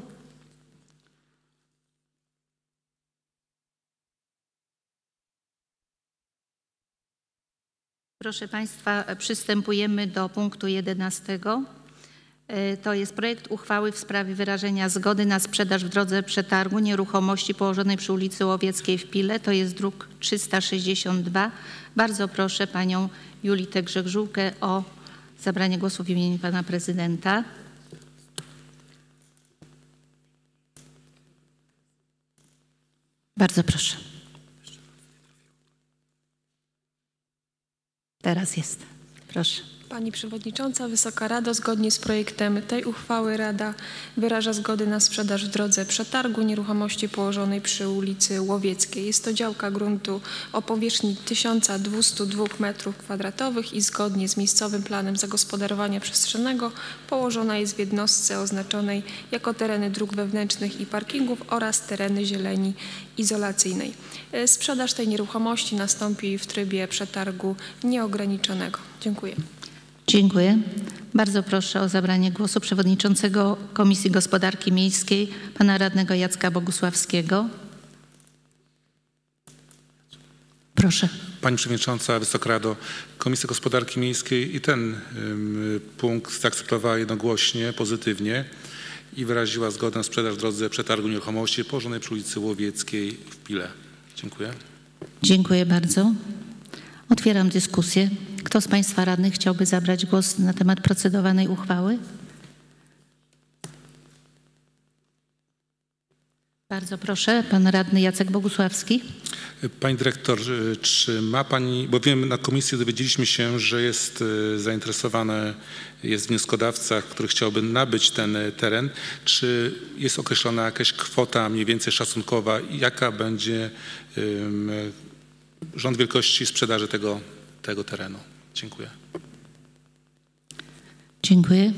Proszę Państwa, przystępujemy do punktu jedenastego. To jest projekt uchwały w sprawie wyrażenia zgody na sprzedaż w drodze przetargu nieruchomości położonej przy ulicy Łowieckiej w Pile. To jest druk trzysta sześćdziesiąt dwa. Bardzo proszę Panią Julitę Grzegżółkę o zabranie głosu w imieniu Pana Prezydenta. Bardzo proszę. Teraz jest. Proszę. Pani Przewodnicząca, Wysoka Rado, zgodnie z projektem tej uchwały Rada wyraża zgodę na sprzedaż w drodze przetargu nieruchomości położonej przy ulicy Łowieckiej. Jest to działka gruntu o powierzchni tysiąc dwieście dwa metrów kwadratowych i zgodnie z miejscowym planem zagospodarowania przestrzennego położona jest w jednostce oznaczonej jako tereny dróg wewnętrznych i parkingów oraz tereny zieleni izolacyjnej. Sprzedaż tej nieruchomości nastąpi w trybie przetargu nieograniczonego. Dziękuję. Dziękuję. Bardzo proszę o zabranie głosu przewodniczącego Komisji Gospodarki Miejskiej, pana radnego Jacka Bogusławskiego. Proszę. Pani Przewodnicząca, Wysoka Rado, Komisja Gospodarki Miejskiej i ten um, punkt zaakceptowała jednogłośnie, pozytywnie i wyraziła zgodę na sprzedaż w drodze przetargu nieruchomości położonej przy ulicy Łowieckiej w Pile. Dziękuję. Dziękuję bardzo. Otwieram dyskusję. Kto z Państwa radnych chciałby zabrać głos na temat procedowanej uchwały? Bardzo proszę, pan radny Jacek Bogusławski. Pani dyrektor, czy ma Pani, bo wiem, na komisji dowiedzieliśmy się, że jest zainteresowany, jest wnioskodawca, który chciałby nabyć ten teren. Czy jest określona jakaś kwota mniej więcej szacunkowa i jaka będzie um, rząd wielkości sprzedaży tego, tego terenu? Dziękuję. Dziękuję.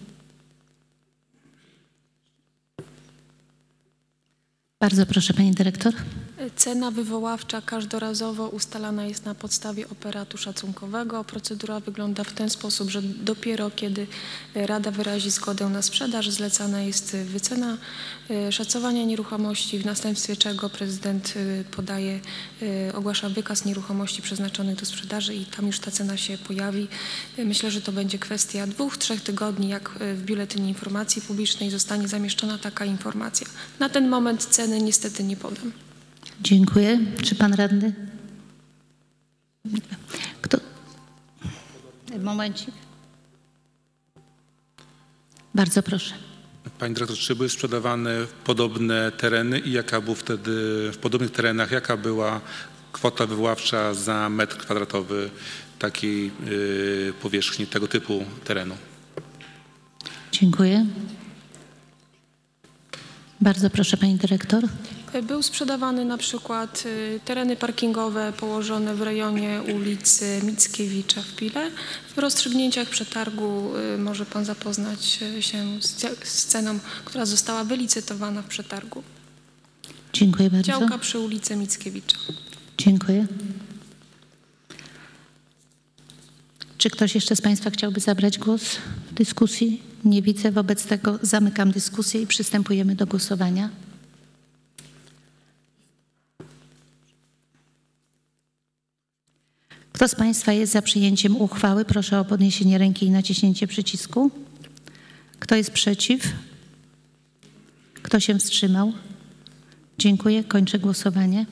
Bardzo proszę, pani dyrektor. Cena wywoławcza każdorazowo ustalana jest na podstawie operatu szacunkowego. Procedura wygląda w ten sposób, że dopiero kiedy Rada wyrazi zgodę na sprzedaż, zlecana jest wycena szacowania nieruchomości, w następstwie czego prezydent podaje, ogłasza wykaz nieruchomości przeznaczonych do sprzedaży i tam już ta cena się pojawi. Myślę, że to będzie kwestia dwóch, trzech tygodni, jak w Biuletynie Informacji Publicznej zostanie zamieszczona taka informacja. Na ten moment ceny niestety nie podam. Dziękuję. Czy pan radny? Kto? Momencik. Bardzo proszę. Pani dyrektor, czy były sprzedawane podobne tereny i jaka był wtedy w podobnych terenach, jaka była kwota wywoławcza za metr kwadratowy takiej y, powierzchni, tego typu terenu. Dziękuję. Bardzo proszę pani dyrektor. Był sprzedawany na przykład y, tereny parkingowe położone w rejonie ulicy Mickiewicza w Pile. W rozstrzygnięciach przetargu y, może pan zapoznać się z, z ceną, która została wylicytowana w przetargu. Dziękuję bardzo. Działka przy ulicy Mickiewicza. Dziękuję. Czy ktoś jeszcze z państwa chciałby zabrać głos w dyskusji? Nie widzę. Wobec tego zamykam dyskusję i przystępujemy do głosowania. Kto z państwa jest za przyjęciem uchwały? Proszę o podniesienie ręki i naciśnięcie przycisku. Kto jest przeciw? Kto się wstrzymał? Dziękuję. Kończę głosowanie.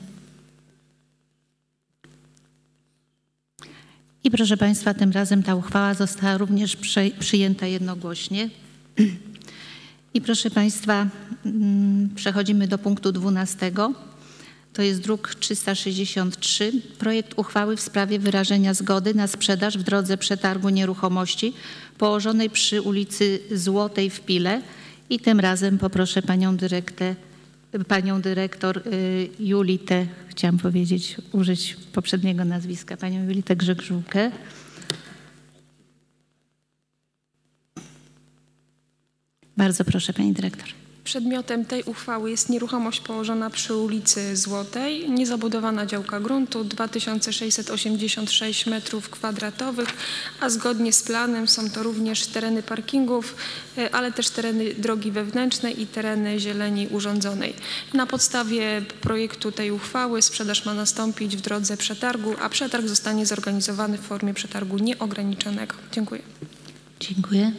I proszę państwa, tym razem ta uchwała została również przyjęta jednogłośnie. I proszę państwa, przechodzimy do punktu dwunastego. To jest druk trzysta sześćdziesiąt trzy. Projekt uchwały w sprawie wyrażenia zgody na sprzedaż w drodze przetargu nieruchomości położonej przy ulicy Złotej w Pile. I tym razem poproszę panią dyrektę, panią dyrektor Julitę, chciałam powiedzieć, użyć poprzedniego nazwiska, panią Julitę Grzegżółkę. Bardzo proszę pani dyrektor. Przedmiotem tej uchwały jest nieruchomość położona przy ulicy Złotej, niezabudowana działka gruntu, dwa tysiące sześćset osiemdziesiąt sześć metrów kwadratowych, a zgodnie z planem są to również tereny parkingów, ale też tereny drogi wewnętrznej i tereny zieleni urządzonej. Na podstawie projektu tej uchwały sprzedaż ma nastąpić w drodze przetargu, a przetarg zostanie zorganizowany w formie przetargu nieograniczonego. Dziękuję. Dziękuję.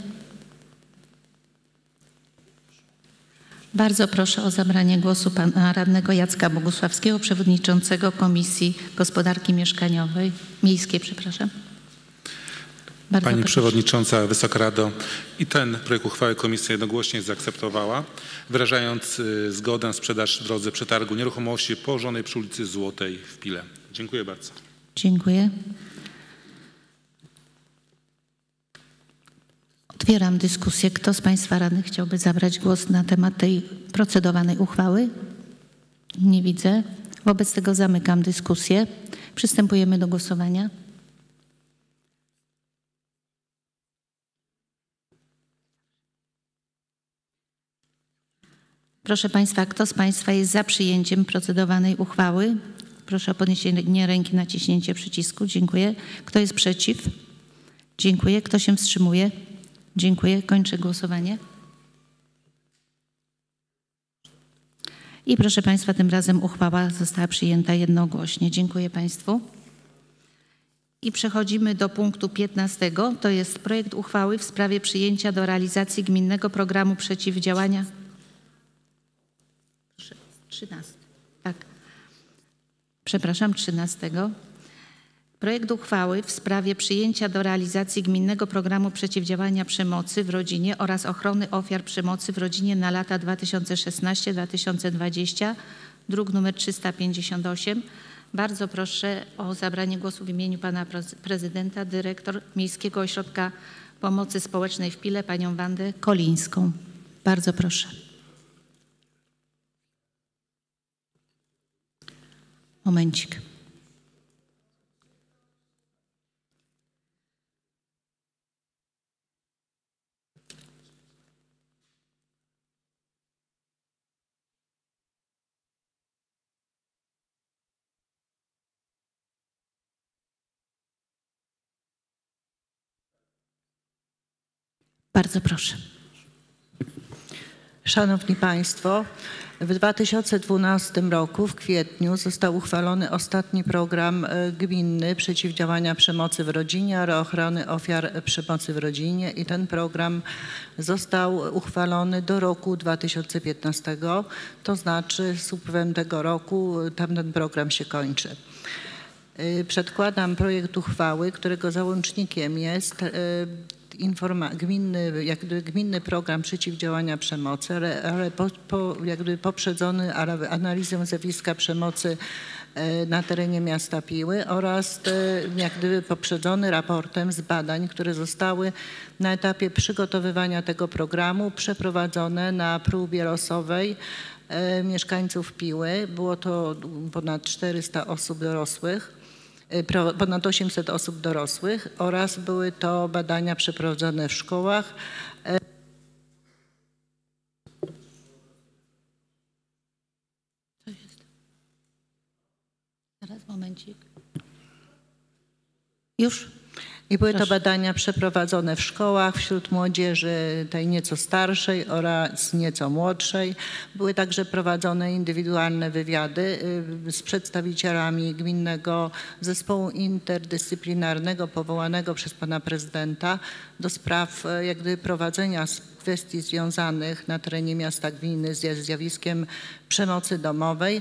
Bardzo proszę o zabranie głosu pana radnego Jacka Bogusławskiego, przewodniczącego Komisji Gospodarki Mieszkaniowej, Miejskiej, przepraszam. Bardzo Pani proszę. Przewodnicząca, Wysoka Rado, i ten projekt uchwały Komisja jednogłośnie zaakceptowała, wyrażając zgodę na sprzedaż w drodze przetargu nieruchomości położonej przy ulicy Złotej w Pile. Dziękuję bardzo. Dziękuję. Otwieram dyskusję. Kto z państwa radnych chciałby zabrać głos na temat tej procedowanej uchwały? Nie widzę. Wobec tego zamykam dyskusję. Przystępujemy do głosowania. Proszę państwa, kto z państwa jest za przyjęciem procedowanej uchwały? Proszę o podniesienie ręki, naciśnięcie przycisku. Dziękuję. Kto jest przeciw? Dziękuję. Kto się wstrzymuje? Dziękuję. Kończę głosowanie. I proszę państwa, tym razem uchwała została przyjęta jednogłośnie. Dziękuję państwu. I przechodzimy do punktu piętnastego. To jest projekt uchwały w sprawie przyjęcia do realizacji gminnego programu przeciwdziałania. trzynasty. Tak. Przepraszam, trzynastego. Projekt uchwały w sprawie przyjęcia do realizacji gminnego programu przeciwdziałania przemocy w rodzinie oraz ochrony ofiar przemocy w rodzinie na lata dwa tysiące szesnasty do dwa tysiące dwudziestego, druk nr trzysta pięćdziesiąt osiem. Bardzo proszę o zabranie głosu w imieniu pana prezydenta, dyrektor Miejskiego Ośrodka Pomocy Społecznej w Pile, panią Wandę Kolińską. Bardzo proszę. Momencik. Bardzo proszę. Szanowni Państwo, w dwa tysiące dwunastym roku w kwietniu został uchwalony ostatni program gminny przeciwdziałania przemocy w rodzinie oraz ochrony ofiar przemocy w rodzinie i ten program został uchwalony do roku dwa tysiące piętnastego, to znaczy z upływem tego roku tamten program się kończy. Przedkładam projekt uchwały, którego załącznikiem jest informa- gminny, jak gdyby gminny program przeciwdziałania przemocy, ale, ale po, po, jak gdyby poprzedzony analizą zjawiska przemocy na terenie miasta Piły oraz jak gdyby poprzedzony raportem z badań, które zostały na etapie przygotowywania tego programu przeprowadzone na próbie losowej mieszkańców Piły. Było to ponad czterysta osób dorosłych, ponad osiemset osób dorosłych oraz były to badania przeprowadzone w szkołach. Teraz momencik. Już? I były Proszę. to badania przeprowadzone w szkołach wśród młodzieży tej nieco starszej oraz nieco młodszej. Były także prowadzone indywidualne wywiady z przedstawicielami Gminnego Zespołu Interdyscyplinarnego powołanego przez pana prezydenta do spraw jak gdyby prowadzenia kwestii związanych na terenie miasta gminy z zjawiskiem przemocy domowej.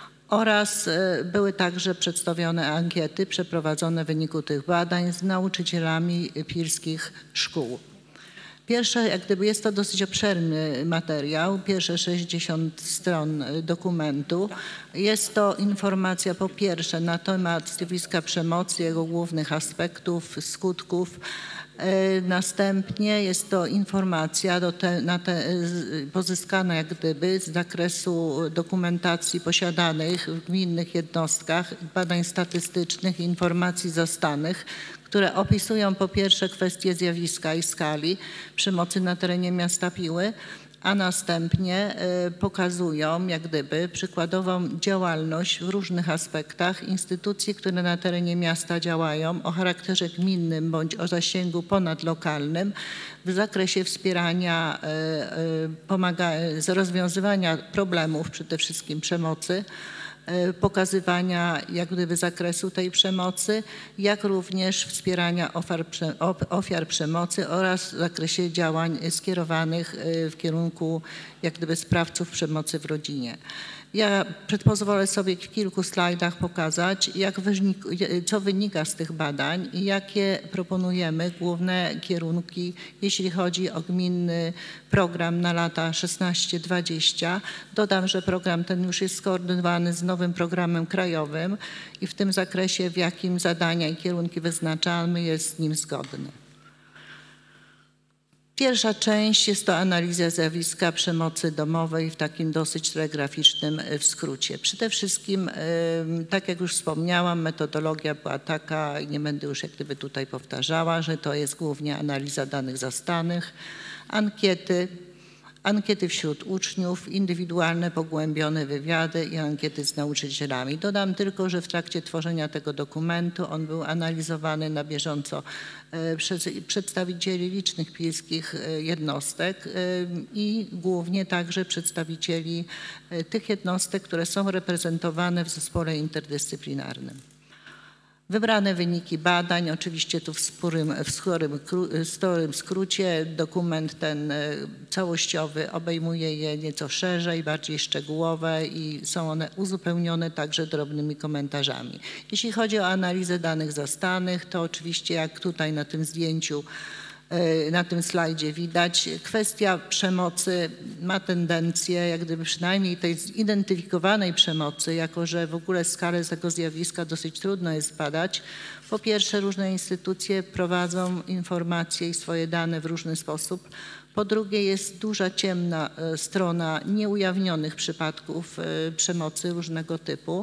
Oraz były także przedstawione ankiety przeprowadzone w wyniku tych badań z nauczycielami pilskich szkół. Pierwsze, jak gdyby jest to dosyć obszerny materiał, pierwsze sześćdziesiąt stron dokumentu. Jest to informacja po pierwsze na temat zjawiska przemocy, jego głównych aspektów, skutków. Następnie jest to informacja do te, na te, pozyskana jak gdyby z zakresu dokumentacji posiadanych w gminnych jednostkach, badań statystycznych, informacji zastanych, które opisują po pierwsze kwestie zjawiska i skali przemocy na terenie miasta Piły, a następnie pokazują jak gdyby przykładową działalność w różnych aspektach instytucji, które na terenie miasta działają o charakterze gminnym bądź o zasięgu ponadlokalnym w zakresie wspierania, pomaga, rozwiązywania problemów, przede wszystkim przemocy, pokazywania jak gdyby zakresu tej przemocy, jak również wspierania ofiar, ofiar przemocy oraz w zakresie działań skierowanych w kierunku jak gdyby sprawców przemocy w rodzinie. Ja pozwolę sobie w kilku slajdach pokazać, jak wynik, co wynika z tych badań i jakie proponujemy główne kierunki, jeśli chodzi o gminny program na lata szesnaście dwadzieścia. Dodam, że program ten już jest skoordynowany z nowym programem krajowym i w tym zakresie, w jakim zadania i kierunki wyznaczamy, jest z nim zgodny. Pierwsza część jest to analiza zjawiska przemocy domowej w takim dosyć telegraficznym w skrócie. Przede wszystkim, tak jak już wspomniałam, metodologia była taka, nie będę już jak gdyby tutaj powtarzała, że to jest głównie analiza danych zastanych, ankiety, ankiety wśród uczniów, indywidualne, pogłębione wywiady i ankiety z nauczycielami. Dodam tylko, że w trakcie tworzenia tego dokumentu on był analizowany na bieżąco przez przedstawicieli licznych pilskich jednostek i głównie także przedstawicieli tych jednostek, które są reprezentowane w zespole interdyscyplinarnym. Wybrane wyniki badań, oczywiście tu w sporym, w sporym, sporym skrócie, dokument ten całościowy obejmuje je nieco szerzej, bardziej szczegółowe i są one uzupełnione także drobnymi komentarzami. Jeśli chodzi o analizę danych zastanych, to oczywiście jak tutaj na tym zdjęciu, na tym slajdzie widać, kwestia przemocy ma tendencję, jak gdyby przynajmniej tej zidentyfikowanej przemocy, jako że w ogóle skalę tego zjawiska dosyć trudno jest badać. Po pierwsze, różne instytucje prowadzą informacje i swoje dane w różny sposób. Po drugie, jest duża ciemna strona nieujawnionych przypadków przemocy różnego typu,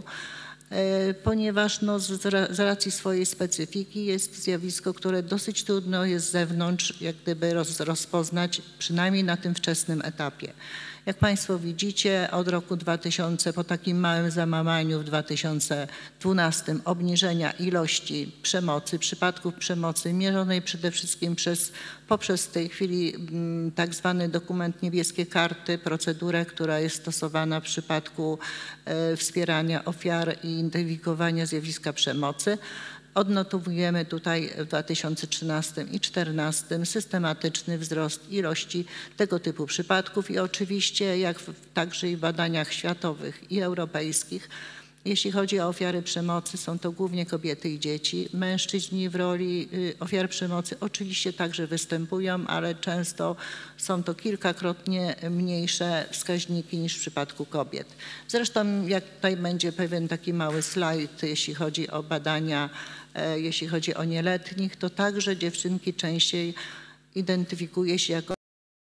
ponieważ no, z, z racji swojej specyfiki jest zjawisko, które dosyć trudno jest z zewnątrz jak gdyby roz, rozpoznać, przynajmniej na tym wczesnym etapie. Jak Państwo widzicie, od roku dwa tysiące, po takim małym załamaniu w dwa tysiące dwunastym obniżenia ilości przemocy, przypadków przemocy mierzonej przede wszystkim przez, poprzez w tej chwili m, tak zwany dokument niebieskie karty, procedurę, która jest stosowana w przypadku e, wspierania ofiar i identyfikowania zjawiska przemocy. Odnotowujemy tutaj w dwa tysiące trzynastym i dwa tysiące czternastym systematyczny wzrost ilości tego typu przypadków i oczywiście jak w, także i w badaniach światowych i europejskich Jeśli chodzi o ofiary przemocy, są to głównie kobiety i dzieci. Mężczyźni w roli ofiar przemocy oczywiście także występują, ale często są to kilkakrotnie mniejsze wskaźniki niż w przypadku kobiet. Zresztą jak tutaj będzie pewien taki mały slajd, jeśli chodzi o badania, jeśli chodzi o nieletnich, to także dziewczynki częściej identyfikuje się jako